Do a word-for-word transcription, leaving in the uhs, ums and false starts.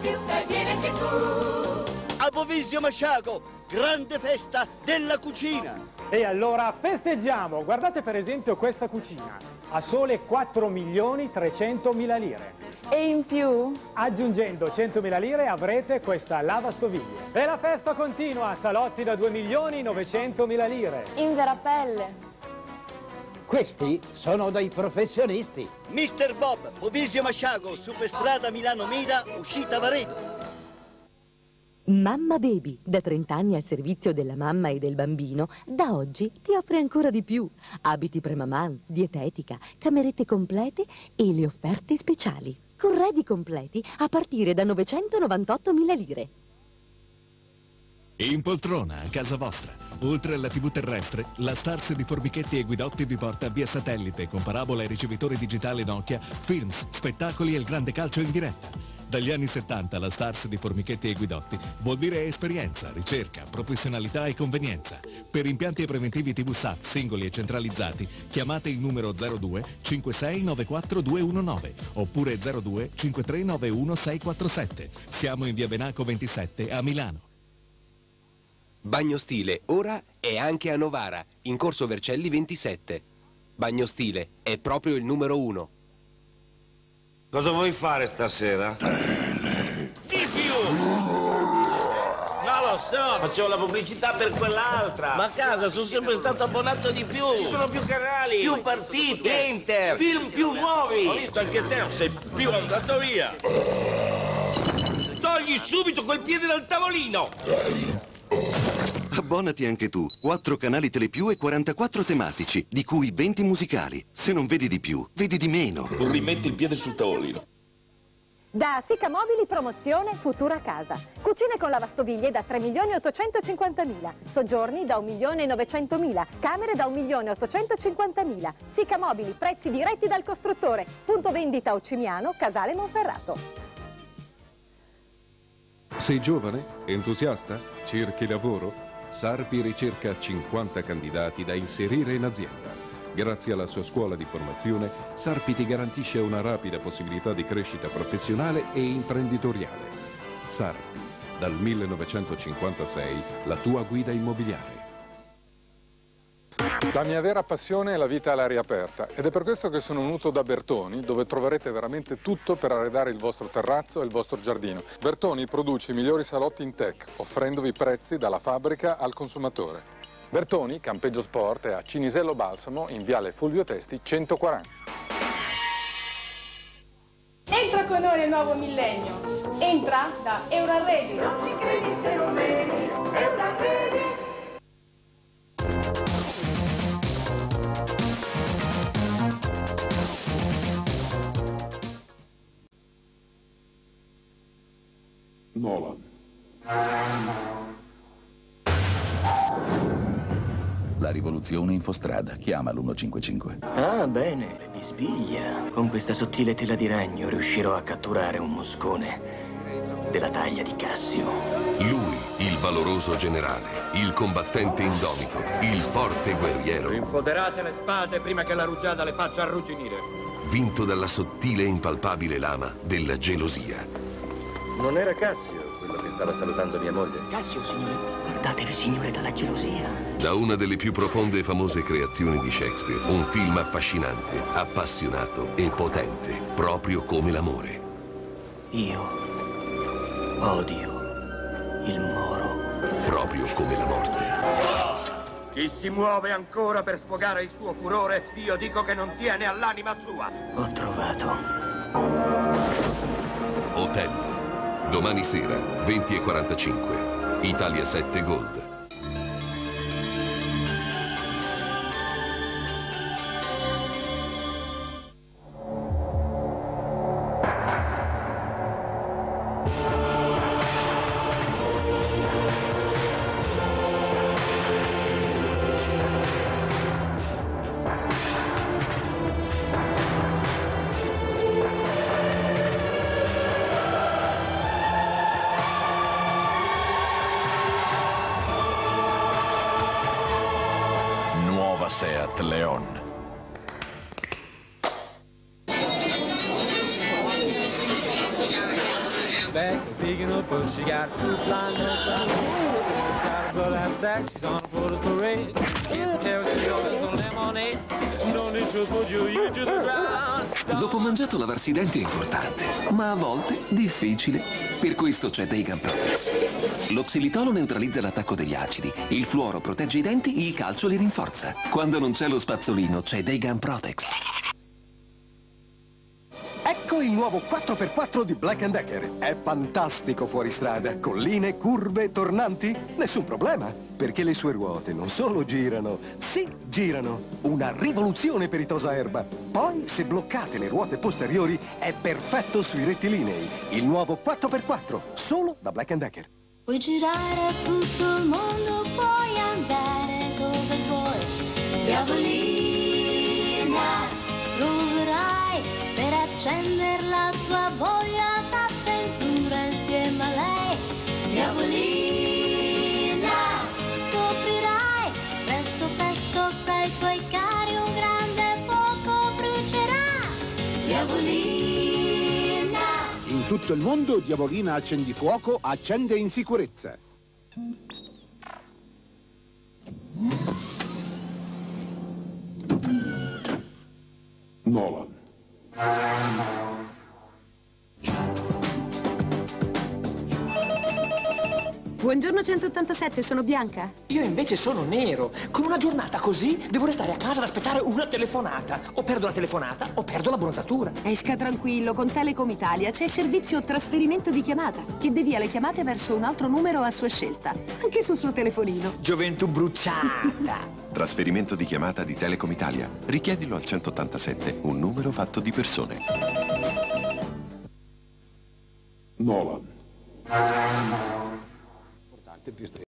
più, dai vieni tu. A Bovisio Masciago, grande festa della cucina. E allora festeggiamo! Guardate per esempio questa cucina, a sole quattro milioni trecentomila lire. E in più? Aggiungendo centomila lire avrete questa lavastoviglie. E la festa continua, salotti da due milioni novecentomila lire. In vera pelle. Questi sono dei professionisti. mister Bob, Bovisio Masciago, Superstrada Milano Mida, uscita Varedo. Mamma Baby, da trenta anni al servizio della mamma e del bambino, da oggi ti offre ancora di più. Abiti premaman, dietetica, camerette complete e le offerte speciali. Corredi completi a partire da novecentonovantottomila lire. In poltrona, a casa vostra. Oltre alla tivù terrestre, la Stars di Formichetti e Guidotti vi porta via satellite con parabola e ricevitore digitale Nokia, films, spettacoli e il grande calcio in diretta. Dagli anni settanta la Stars di Formichetti e Guidotti vuol dire esperienza, ricerca, professionalità e convenienza. Per impianti e preventivi tivù S A T singoli e centralizzati chiamate il numero zero due cinque sei nove quattro due uno nove oppure zero due cinque tre nove uno sei quattro sette. Siamo in via Benaco ventisette a Milano. Bagnostile ora è anche a Novara, in corso Vercelli ventisette. Bagnostile è proprio il numero uno. Cosa vuoi fare stasera? Di più! Non lo so! Facevo la pubblicità per quell'altra! Ma a casa sono sempre stato abbonato di più! Ci sono più canali! Più partite! Inter! Film più nuovi! Ho visto anche te, non sei più andato via! Togli subito quel piede dal tavolino! Abbonati anche tu. quattro canali Telepiù e quarantaquattro tematici, di cui venti musicali. Se non vedi di più, vedi di meno. Rimetti il piede sul tavolino. Da Sica Mobili promozione Futura Casa. Cucine con lavastoviglie da tre milioni ottocentocinquantamila. Soggiorni da un milione novecentomila. Camere da un milione ottocentocinquantamila. Sica Mobili, prezzi diretti dal costruttore. Punto vendita Ocimiano, Casale Monferrato. Sei giovane? Entusiasta? Cerchi lavoro? Sarpi ricerca cinquanta candidati da inserire in azienda. Grazie alla sua scuola di formazione, Sarpi ti garantisce una rapida possibilità di crescita professionale e imprenditoriale. Sarpi, dal millenovecentocinquantasei, la tua guida immobiliare. La mia vera passione è la vita all'aria aperta ed è per questo che sono venuto da Bertoni, dove troverete veramente tutto per arredare il vostro terrazzo e il vostro giardino. Bertoni produce i migliori salotti in tech, offrendovi prezzi dalla fabbrica al consumatore. Bertoni, campeggio sport, è a Cinisello Balsamo, in viale Fulvio Testi centoquaranta. Entra con noi nel nuovo millennio. Entra da Euraredi. Non ci credi se non vedi. Euraredi. Nolan. La rivoluzione infostrada. Chiama l'uno cinque cinque. Ah, bene, le bisbiglia. Con questa sottile tela di ragno riuscirò a catturare un moscone della taglia di Cassio. Lui, il valoroso generale, il combattente indomito, il forte guerriero. Infoderate le spade prima che la rugiada le faccia arrugginire. Vinto dalla sottile e impalpabile lama della gelosia. Non era Cassio quello che stava salutando mia moglie? Cassio, signore. Guardatevi, signore, dalla gelosia. Da una delle più profonde e famose creazioni di Shakespeare, un film affascinante, appassionato e potente, proprio come l'amore. Io odio il Moro. Proprio come la morte. Chi si muove ancora per sfogare il suo furore, io dico che non tiene all'anima sua. Ho trovato. Hotel. Domani sera, venti e quarantacinque. Italia sette Gold. Seat Leon. Beh, She got two blind legs, she's got a burlap sack, she's on a photo parade. Yes, there she goes, the lemonade. Non is just what you eat to the ground. Dopo mangiato lavarsi i denti è importante, ma a volte difficile. Per questo c'è Daygan Protex. Lo xilitolo neutralizza l'attacco degli acidi, il fluoro protegge i denti, il calcio li rinforza. Quando non c'è lo spazzolino, c'è Daygan Protex. Ecco il nuovo quattro per quattro di Black and Decker. È fantastico fuori strada. Colline, curve, tornanti. Nessun problema, perché le sue ruote non solo girano, sì, girano. Una rivoluzione per i tosaerba. Poi, se bloccate le ruote posteriori, è perfetto sui rettilinei. Il nuovo quattro per quattro, solo da Black and Decker. Puoi girare tutto il mondo, puoi andare dove vuoi. Diavolina, troverai per accendere la tua voglia d'avventura insieme a lei. Diavolina, scoprirai presto presto tra i tuoi cari un grande fuoco brucerà. Diavolina. In tutto il mondo Diavolina Accendifuoco accende in sicurezza. Nolan. Buongiorno centottantasette, sono Bianca. Io invece sono Nero. Con una giornata così devo restare a casa ad aspettare una telefonata. O perdo la telefonata o perdo la bronzatura. Esca tranquillo, con Telecom Italia c'è il servizio trasferimento di chiamata che devia le chiamate verso un altro numero a sua scelta, anche sul suo telefonino. Gioventù bruciata. Trasferimento di chiamata di Telecom Italia. Richiedilo al centottantasette, un numero fatto di persone. Nolan.